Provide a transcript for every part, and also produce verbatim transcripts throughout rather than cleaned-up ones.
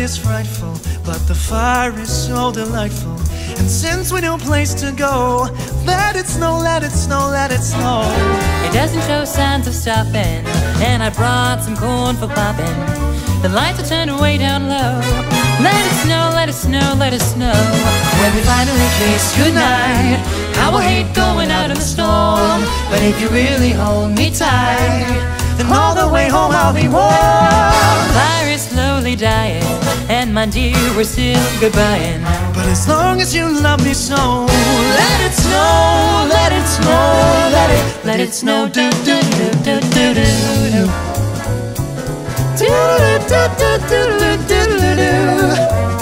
is frightful, but the fire is so delightful. And since we no place to go, let it snow, let it snow, let it snow. It doesn't show signs of stopping, and I brought some corn for popping. The lights are turned way down low. Let it snow, let it snow, let it snow. When we finally kiss goodnight, I will hate going out in the storm. But if you really hold me tight, then all the way home I'll be warm. The fire is slowly dying, and my dear, we're still goodbying. But as long as you love me so, let it snow, let it snow, let it, let it snow, do do do do do do do. Do do do do do do do do.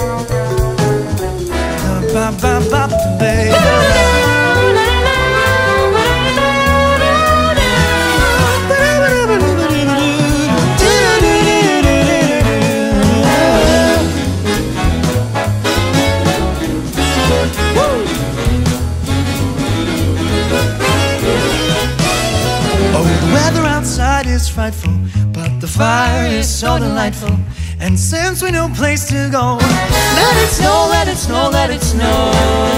Ba ba ba ba baby. Is frightful, but the fire is so delightful. And since we no place to go, let it snow, let it snow, let it snow.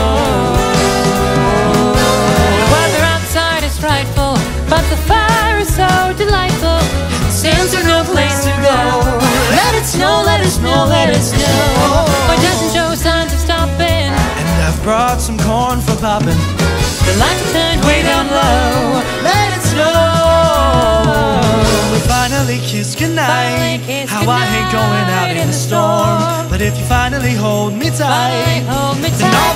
The weather outside is frightful, but the fire is so delightful. Since we no place to go, let it snow, let it snow, let it snow. It doesn't show signs of stopping, and I've brought some corn for popping. The lights are turned way down low. Let it snow. We finally kiss goodnight. Kiss How goodnight I hate going out in, in the storm. storm. But if you finally hold me tight, hold me tight. then